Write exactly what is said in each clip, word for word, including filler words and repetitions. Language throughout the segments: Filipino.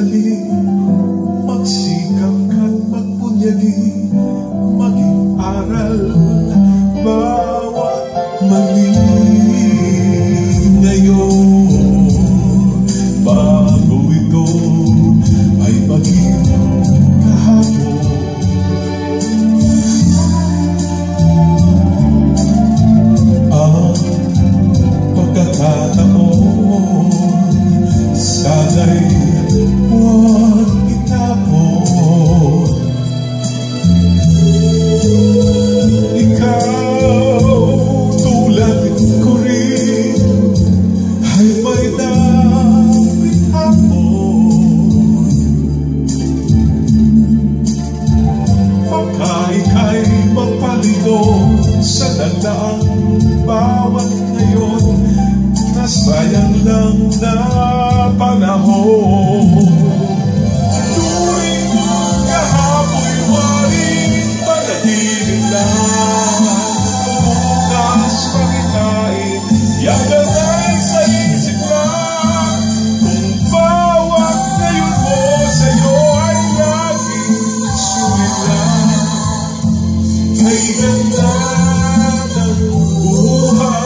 sandali, magsikap ka't magbunyagi, maging aral bawat mali. Ngayon, bago ito ay maging kahapon, ang pagkakataon sana'y huwag itapon. Ikaw tulad ko rin ay may dapit hapon, baka ika'y magpaligo sa dagdaang bawat ngayon, nasayang lang na panahon. Turing kahapoy waring panatilin lang, bukas pakitain yang gagay sa isip lang. Kung bawat ngayon mo sa'yo ay laging sulit lang, ay ganda ng buhay.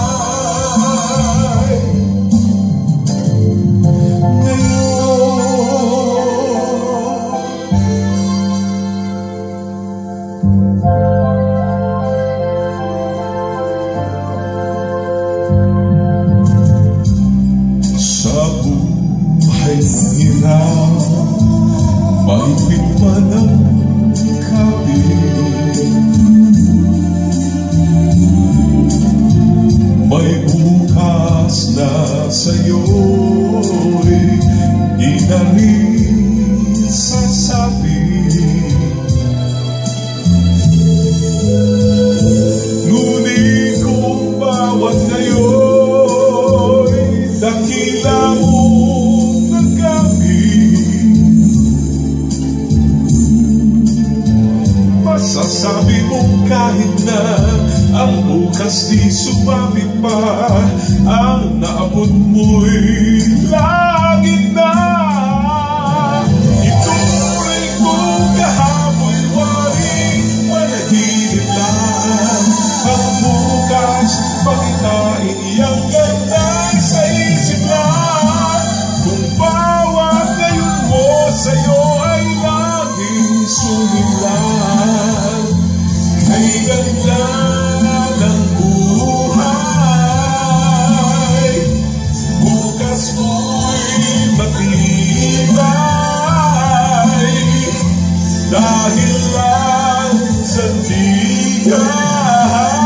Sa buhay ng hirap, mahigpit man ang kapit, may bukas na sa'yo'y di na rin sasabi. Ngunit kung bawat ngayon dakila mong nagkamit, masasabi mong kahit na ang bukas di sumapit pa, ang naabot mo'y langit na. Ituring kong kahapoy waring panaginip lang, ang bukas pakitain iyang ganda sa isip lang. Kung bawat ngayon mo sa'yo ay laging sumilang, kay ganda ng buhay, bukas mo'y matibay, dahil lang sa tigahan.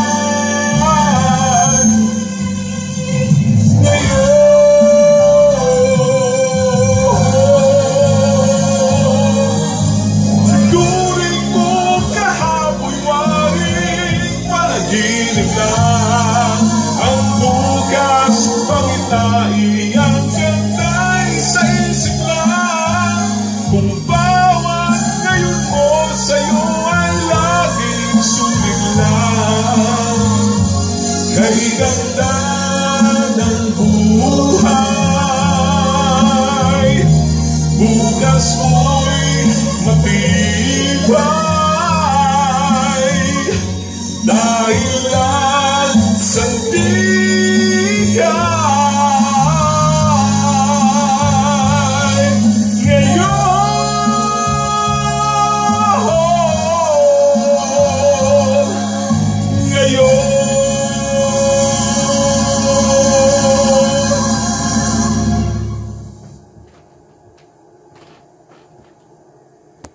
Panaginip lang, ang bukas pangitain ang ganda'y sa isip lang. Kung bawat ngayon mo sa'yo ay laging sulit lang, kay ganda ng buhay, bukas mo'y matibay.